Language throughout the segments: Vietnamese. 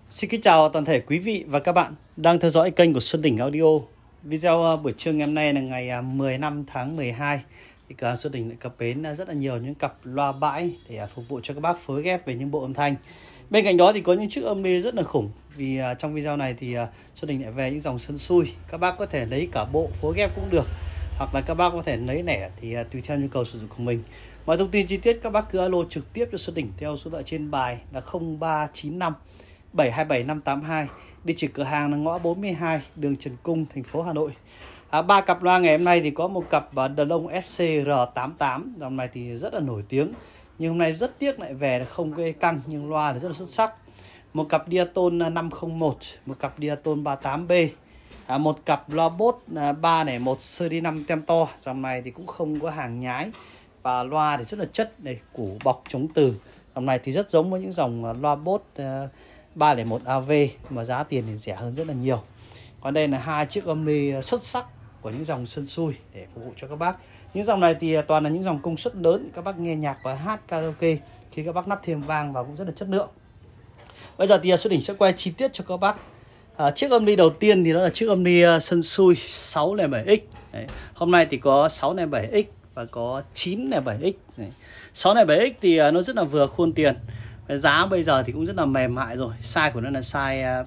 Xin kính chào toàn thể quý vị và các bạn đang theo dõi kênh của Xuân Đỉnh Audio. Video buổi trưa ngày hôm nay là ngày 15 tháng 12. Thì cửa hàng Xuân Đỉnh lại cập bến rất là nhiều những cặp loa bãi để phục vụ cho các bác phối ghép về những bộ âm thanh. Bên cạnh đó thì có những chiếc âm ly rất là khủng. Vì trong video này thì Xuân Đỉnh lại về những dòng sân xui. Các bác có thể lấy cả bộ phối ghép cũng được, hoặc là các bác có thể lấy lẻ thì tùy theo nhu cầu sử dụng của mình. Mọi thông tin chi tiết các bác cứ alo trực tiếp cho Xuân Đỉnh theo số điện thoại trên bài là 0395 727 582. Địa chỉ cửa hàng là ngõ 42 đường Trần Cung, thành phố Hà Nội. Ba cặp loa ngày hôm nay thì có một cặp The Long SC-R88. Dòng này thì rất là nổi tiếng, nhưng hôm nay rất tiếc lại về là không gây căng, nhưng loa thì rất là xuất sắc. Một cặp Diaton 501, một cặp Diaton 38B, một cặp loa Bose 301 series 5 tem to. Dòng này thì cũng không có hàng nhái và loa thì rất là chất này, củ bọc chống từ. Dòng này thì rất giống với những dòng loa Bose 301 AV mà giá tiền thì rẻ hơn rất là nhiều. Còn đây là hai chiếc âm ly xuất sắc của những dòng sân xui để phục vụ cho các bác. Những dòng này thì toàn là những dòng công suất lớn, các bác nghe nhạc và hát karaoke khi các bác lắp thêm vang vào cũng rất là chất lượng. Bây giờ thì Xuân Đỉnh sẽ quay chi tiết cho các bác. Chiếc âm ly đầu tiên thì đó là chiếc âm ly sân xui 607X. Đấy. Hôm nay thì có 607X và có 907X. 607X thì nó rất là vừa khuôn tiền. Giá bây giờ thì cũng rất là mềm mại rồi. Size của nó là size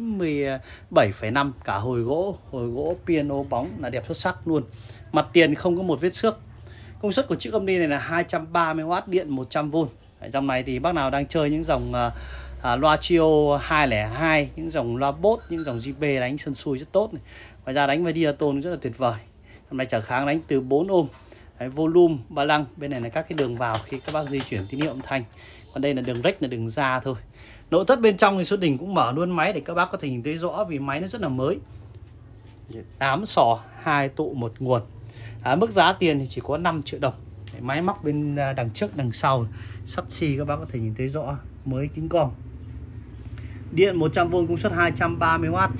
47,5. Cả hồi gỗ piano bóng là đẹp xuất sắc luôn. Mặt tiền không có một vết xước. Công suất của chiếc âm ly này là 230W, điện 100V. Trong này thì bác nào đang chơi những dòng loa Trio 202, những dòng loa Bose, những dòng JB đánh sân xui rất tốt này. Ngoài ra đánh với Diaton rất là tuyệt vời. Hôm nay trở kháng đánh từ 4 ohm. Đấy, volume, ba lăng. Bên này là các cái đường vào khi các bác di chuyển tín hiệu âm thanh. Còn đây là đường rec, là đường ra thôi. Nội thất bên trong thì Xuân Đỉnh cũng mở luôn máy để các bác có thể nhìn thấy rõ, vì máy nó rất là mới. 8 sò, 2 tụ, 1 nguồn. Mức giá tiền thì chỉ có 5 triệu đồng. Máy móc bên đằng trước, đằng sau, sắt xi các bác có thể nhìn thấy rõ, mới kính cong. Điện 100V, công suất 230W.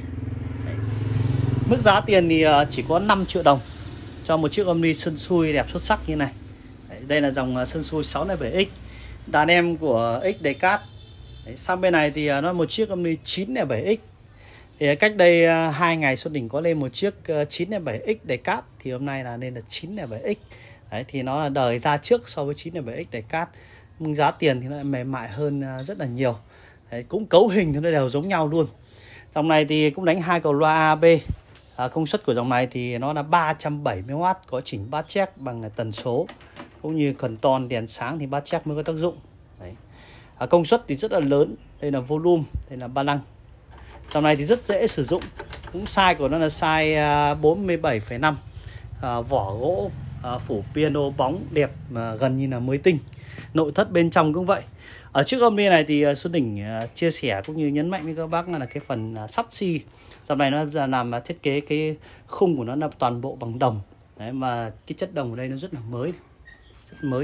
Mức giá tiền thì chỉ có 5 triệu đồng cho một chiếc âm ly sân xui đẹp xuất sắc như này. Đây là dòng sân xui 607X, đàn em của XDCAT. Sang bên này thì nó một chiếc âm ly 907X. Thì cách đây 2 ngày Xuân Đỉnh có lên một chiếc 907X Decat, thì hôm nay là lên là 907X. Đấy, thì nó là đời ra trước so với 907X Decat. Nhưng giá tiền thì nó lại mềm mại hơn rất là nhiều. Đấy, cũng cấu hình thì nó đều giống nhau luôn. Dòng này thì cũng đánh 2 cầu loa AB. Công suất của dòng này thì nó là 370W, có chỉnh bass check bằng tần số, cũng như cần ton đèn sáng thì bass check mới có tác dụng. Đấy. Công suất thì rất là lớn. Đây là volume, đây là ba lăng. Dòng này thì rất dễ sử dụng. Cũng size của nó là size 47,5. Vỏ gỗ, phủ piano bóng đẹp, gần như là mới tinh. Nội thất bên trong cũng vậy. Ở chiếc âm ly này thì Xuân Đỉnh chia sẻ cũng như nhấn mạnh với các bác là cái phần sắt xi. Dòng này nó làm thiết kế cái khung của nó là toàn bộ bằng đồng. Đấy, mà cái chất đồng ở đây nó rất là mới, rất mới.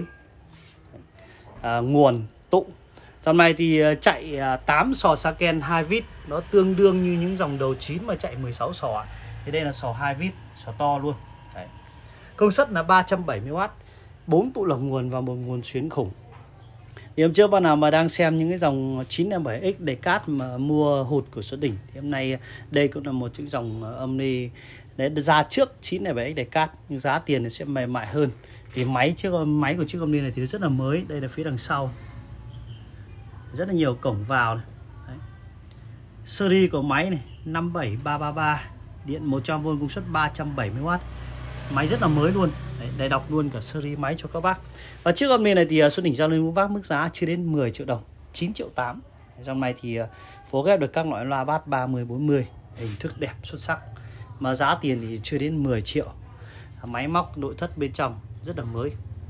Nguồn tụ. Dòng này thì chạy 8 sò Saken 2 vít. Nó tương đương như những dòng đầu 9 mà chạy 16 sò. Thì đây là sò 2 vít, sò to luôn. Đấy. Công suất là 370W, 4 tụ lọc nguồn và một nguồn xuyến khủng. Thì hôm trước bạn nào mà đang xem những cái dòng 907X Decat mà mua hụt của Xuân Đỉnh, thì hôm nay đây cũng là một chiếc dòng âm ly ra trước 907X Decat, nhưng giá tiền nó sẽ mềm mại hơn. Thì máy của chiếc âm ly này thì rất là mới. Đây là phía đằng sau, rất là nhiều cổng vào này. Đấy. Series của máy này 57333, điện 100V, công suất 370W. Máy rất là mới luôn. Đấy, đây đọc luôn cả series máy cho các bác. Và chiếc âm ly này thì Xuân Đỉnh giao lưu với bác mức giá chưa đến 10 triệu đồng, 9 triệu 8. Trong này thì phối ghép được các loại loa bass 30 40, hình thức đẹp xuất sắc. Mà giá tiền thì chưa đến 10 triệu. Máy móc nội thất bên trong rất là mới.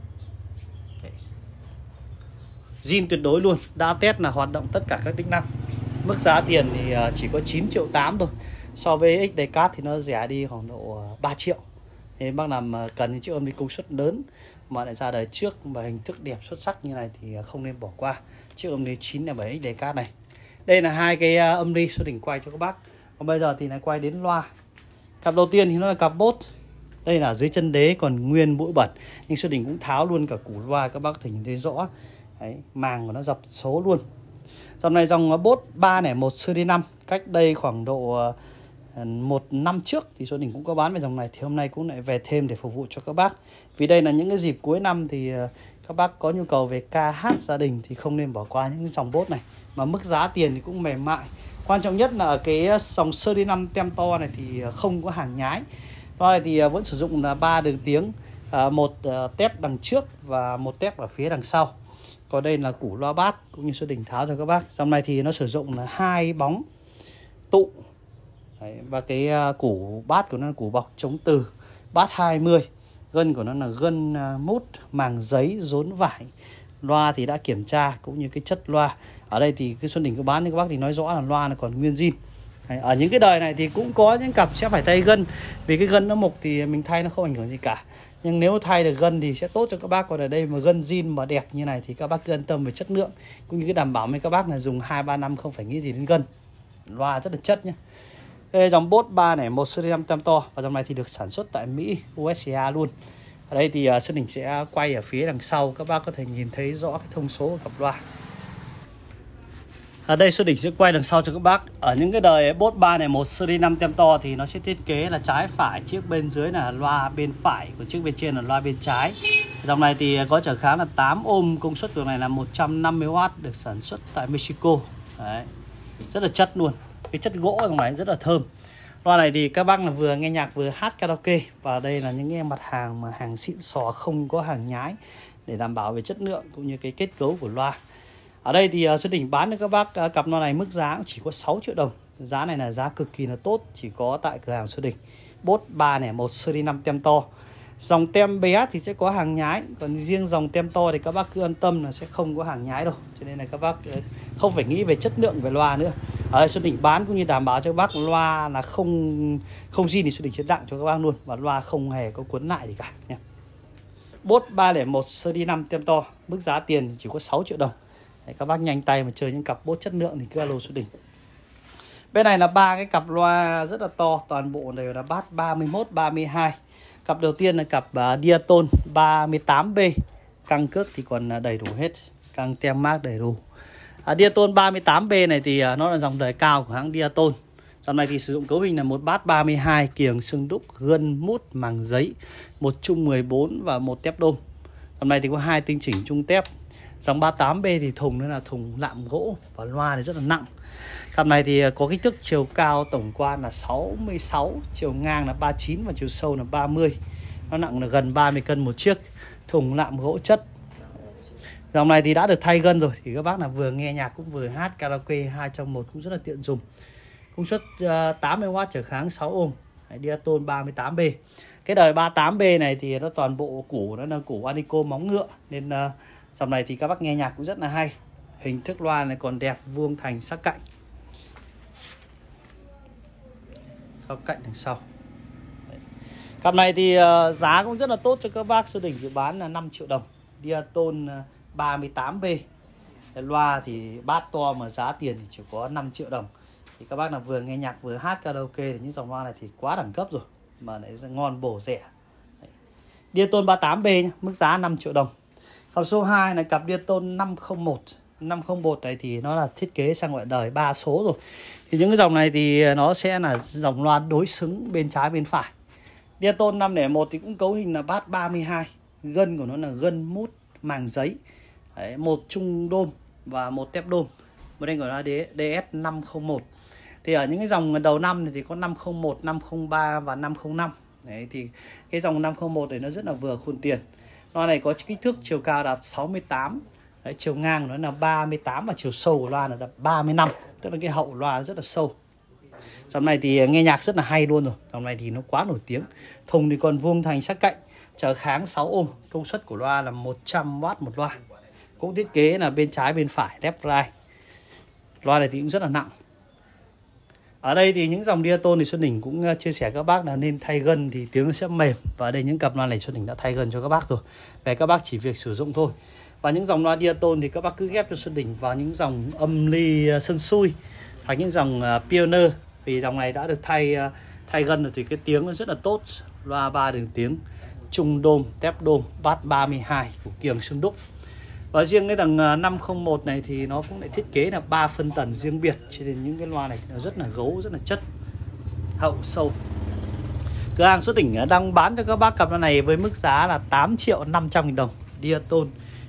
Zin tuyệt đối luôn, đã test là hoạt động tất cả các tính năng. Mức giá tiền thì chỉ có 9 triệu 8 thôi. So với XDCAT thì nó rẻ đi khoảng độ 3 triệu. Thế bác nào mà cần những chiếc âm ly công suất lớn mà lại ra đời trước và hình thức đẹp xuất sắc như này thì không nên bỏ qua chiếc âm ly 907X Decat này. Đây là hai cái âm ly Xuân Đỉnh quay cho các bác. Còn bây giờ thì lại quay đến loa. Cặp đầu tiên thì nó là cặp Bose. Đây là dưới chân đế còn nguyên bụi bẩn, nhưng Xuân Đỉnh cũng tháo luôn cả củ loa, các bác có thể nhìn thấy rõ. Đấy, màng của nó dập số luôn. Dòng này dòng Boss 301 series 5, cách đây khoảng độ 1 năm trước thì Xuân Đình cũng có bán về dòng này, thì hôm nay cũng lại về thêm để phục vụ cho các bác. Vì đây là những cái dịp cuối năm thì các bác có nhu cầu về ca hát gia đình thì không nên bỏ qua những dòng Boss này, mà mức giá tiền thì cũng mềm mại. Quan trọng nhất là ở cái dòng series 5 tem to này thì không có hàng nhái. Loa này thì vẫn sử dụng là 3 đường tiếng, một tép đằng trước và một tép ở phía đằng sau. Còn đây là củ loa bass cũng như Xuân Đình tháo cho các bác. Dòng này thì nó sử dụng là 2 bóng tụ. Đấy, và cái củ bass của nó là củ bọc chống từ bass 20. Gân của nó là gân mút màng giấy rốn vải. Loa thì đã kiểm tra cũng như cái chất loa. Ở đây thì cái Xuân Đình có bán cho các bác thì nói rõ là loa là còn nguyên zin. Ở những cái đời này thì cũng có những cặp sẽ phải thay gân, vì cái gân nó mục thì mình thay nó không ảnh hưởng gì cả. Nhưng nếu thay được gân thì sẽ tốt cho các bác. Còn ở đây mà gân zin mà đẹp như này thì các bác cứ yên tâm về chất lượng, cũng như cái đảm bảo với các bác là dùng 2-3 năm không phải nghĩ gì đến gân. Loa rất là chất nhé. Đây dòng Boss 301 series 5 tem to, và dòng này thì được sản xuất tại Mỹ, USA luôn. Ở đây thì Xuân Đình sẽ quay ở phía đằng sau, các bác có thể nhìn thấy rõ cái thông số của cặp loa. Ở đây Xuân Đình sẽ quay đằng sau cho các bác. Ở những cái đời Boss 301 series 5 tem to thì nó sẽ thiết kế là trái phải, chiếc bên dưới là loa bên phải, của chiếc bên trên là loa bên trái. Dòng này thì có trở kháng là 8 ohm, công suất của này là 150W, được sản xuất tại Mexico. Đấy, rất là chất luôn. Cái chất gỗ dòng này rất là thơm. Loa này thì các bác là vừa nghe nhạc vừa hát karaoke. Và đây là những cái mặt hàng mà hàng xịn sò, không có hàng nhái, để đảm bảo về chất lượng cũng như cái kết cấu của loa. Ở đây thì Xuân Đình bán cho các bác cặp loa này mức giá cũng chỉ có 6 triệu đồng. Giá này là giá cực kỳ là tốt, chỉ có tại cửa hàng Xuân Đình. Boss 301 series 5 tem to. Dòng tem bé thì sẽ có hàng nhái, còn riêng dòng tem to thì các bác cứ yên tâm là sẽ không có hàng nhái đâu. Cho nên là các bác không phải nghĩ về chất lượng về loa nữa. Ở đây Xuân Đình bán cũng như đảm bảo cho các bác loa là không zin thì Xuân Đình sẽ tặng cho các bác luôn, và loa không hề có cuốn lại gì cả nhé. Boss 301 series 5 tem to, mức giá tiền thì chỉ có 6 triệu đồng. Đấy, các bác nhanh tay mà chơi những cặp Boss chất lượng thì cứ alo Xuân Đình. Bên này là 3 cái cặp loa rất là to, toàn bộ đều là bass 31, 32. Cặp đầu tiên là cặp Diaton 38B, căng cước thì còn đầy đủ hết, căng tem mác đầy đủ. Diaton 38B này thì nó là dòng đời cao của hãng Diaton. Dòng này thì sử dụng cấu hình là một bass 32, kiềng xương đúc, gân mút màng giấy, một chung 14 và một tép đôm. Dòng này thì có 2 tinh chỉnh chung tép. Dòng 38B thì thùng nó là thùng lạm gỗ và loa thì rất là nặng. Cặp này thì có kích thước chiều cao tổng quan là 66, chiều ngang là 39 và chiều sâu là 30. Nó nặng là gần 30 cân một chiếc, thùng lạm gỗ chất. Dòng này thì đã được thay gân rồi, thì các bác là vừa nghe nhạc cũng vừa hát karaoke 2 trong 1 cũng rất là tiện dùng. Công suất 80W, trở kháng 6 ohm. Diaton 38B. Cái đời 38B này thì nó toàn bộ củ nó là củ Anico móng ngựa, nên dòng này thì các bác nghe nhạc cũng rất là hay. Hình thức loa này còn đẹp, vuông thành sắc cạnh. Góc cạnh đằng sau. Đấy. Cặp này thì giá cũng rất là tốt cho các bác. Xuân Đình dự bán là 5 triệu đồng. Diaton 38B. Loa thì bass to mà giá tiền thì chỉ có 5 triệu đồng. Thì các bác là vừa nghe nhạc vừa hát karaoke thì những dòng loa này thì quá đẳng cấp rồi, mà lại ngon bổ rẻ. Đấy. Diaton 38B nhá, mức giá 5 triệu đồng. Cặp số 2 là cặp Diaton 501. 501 này thì nó là thiết kế sang gọi đời 3 số rồi. Thì những cái dòng này thì nó sẽ là dòng loa đối xứng bên trái bên phải. Diaton 501 thì cũng cấu hình là bass 32. Gân của nó là gân mút màng giấy. Đấy, một chung đôm và một tép đôm. Một đây gọi là DS501. Thì ở những cái dòng đầu năm này thì có 501, 503 và 505. Đấy, thì cái dòng 501 này nó rất là vừa khuôn tiền. Loa này có kích thước chiều cao đạt 68. Đấy, chiều ngang của nó là 38 và chiều sâu của loa là 35. Tức là cái hậu loa rất là sâu. Dòng này thì nghe nhạc rất là hay luôn rồi. Dòng này thì nó quá nổi tiếng. Thùng thì còn vuông thành sắc cạnh, trở kháng 6 ohm. Công suất của loa là 100W một loa. Cũng thiết kế là bên trái bên phải left right. Loa này thì cũng rất là nặng. Ở đây thì những dòng Diaton thì Xuân Đình cũng chia sẻ các bác là nên thay gân thì tiếng nó sẽ mềm. Và ở đây những cặp loa này Xuân Đình đã thay gân cho các bác rồi. Về các bác chỉ việc sử dụng thôi. Và những dòng loa Diaton thì các bác cứ ghép cho Xuân Đình vào những dòng âm ly sân xui hoặc những dòng Pioneer. Vì dòng này đã được thay gân rồi thì cái tiếng nó rất là tốt. Loa 3 đường tiếng, trung đôm, tép đôm, bass 32 của kiềng xương đúc. Và riêng cái đằng 501 này thì nó cũng lại thiết kế là 3 phân tần riêng biệt, cho nên những cái loa này nó rất là gấu, rất là chất, hậu sâu. Cửa hàng Xuất Đỉnh đang bán cho các bác cặp loa này với mức giá là 8.500.000 đồng. Diaton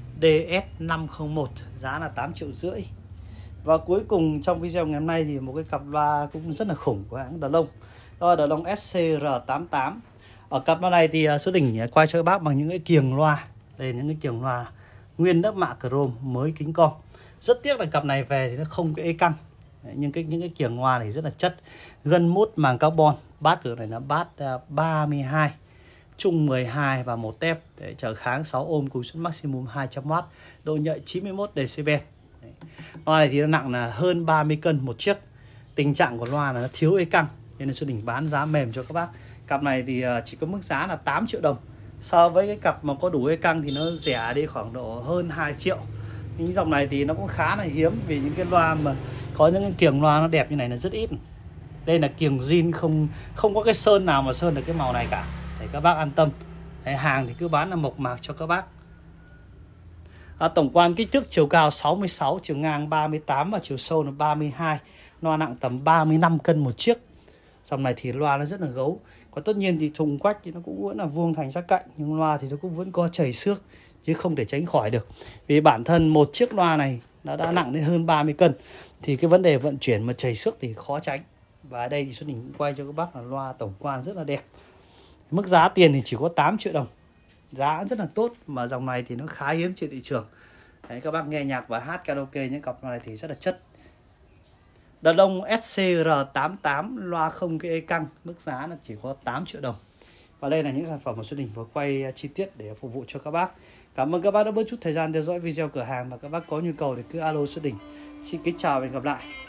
DS501 giá là 8,5 triệu. Và cuối cùng trong video ngày hôm nay thì một cái cặp loa cũng rất là khủng của hãng Delong. Đó là Delong SCR88. Ở cặp loa này thì Xuất Đỉnh quay cho các bác bằng những cái kiềng loa. Đây là những cái kiềng loa nguyên lớp mạ chrome mới kính cong. Rất tiếc là cặp này về thì nó không có ê căng. Nhưng những cái kiềng loa này rất là chất, gân mút màng carbon. Bát cửa này là bát 32, trung 12 và một tép để trở kháng 6 ohm, công suất maximum 200W, độ nhạy 91 dB. Loa này thì nó nặng là hơn 30 cân một chiếc. Tình trạng của loa là nó thiếu ê căng, nên là Xuất Đỉnh bán giá mềm cho các bác. Cặp này thì chỉ có mức giá là 8 triệu đồng. So với cái cặp mà có đủ ê căng thì nó rẻ đi khoảng độ hơn 2 triệu. Những dòng này thì nó cũng khá là hiếm, vì những cái loa mà có những cái kiềng loa nó đẹp như này là rất ít. Đây là kiềng zin, không có cái sơn nào mà sơn được cái màu này cả, để các bác an tâm. Đấy, hàng thì cứ bán là mộc mạc cho các bác. Tổng quan kích thước chiều cao 66, chiều ngang 38 và chiều sâu là 32. Loa nặng tầm 35 cân một chiếc. Dòng này thì loa nó rất là gấu. Còn tất nhiên thì thùng quách thì nó cũng vẫn là vuông thành sắc cạnh, nhưng loa thì nó cũng vẫn có chảy xước, chứ không thể tránh khỏi được. Vì bản thân một chiếc loa này nó đã nặng đến hơn 30 cân thì cái vấn đề vận chuyển mà chảy xước thì khó tránh. Và ở đây thì Xuất Đỉnh quay cho các bác là loa tổng quan rất là đẹp. Mức giá tiền thì chỉ có 8 triệu đồng. Giá rất là tốt, mà dòng này thì nó khá hiếm trên thị trường. Đấy, các bác nghe nhạc và hát karaoke những cặp này thì rất là chất. Delong SCR88, loa không cái ê căng, mức giá là chỉ có 8 triệu đồng. Và đây là những sản phẩm mà Xuất Đỉnh vừa quay chi tiết để phục vụ cho các bác. Cảm ơn các bác đã bớt chút thời gian theo dõi video cửa hàng, và các bác có nhu cầu thì cứ alo Xuất Đỉnh. Xin kính chào và hẹn gặp lại.